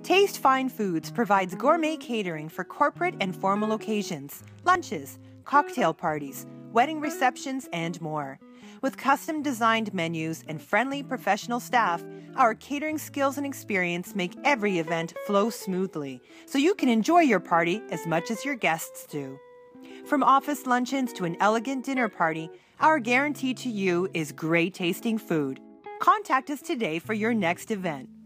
Taste Fine Foods provides gourmet catering for corporate and formal occasions, lunches, cocktail parties, wedding receptions, and more. With custom-designed menus and friendly professional staff, our catering skills and experience make every event flow smoothly, so you can enjoy your party as much as your guests do. From office luncheons to an elegant dinner party, our guarantee to you is great tasting food. Contact us today for your next event.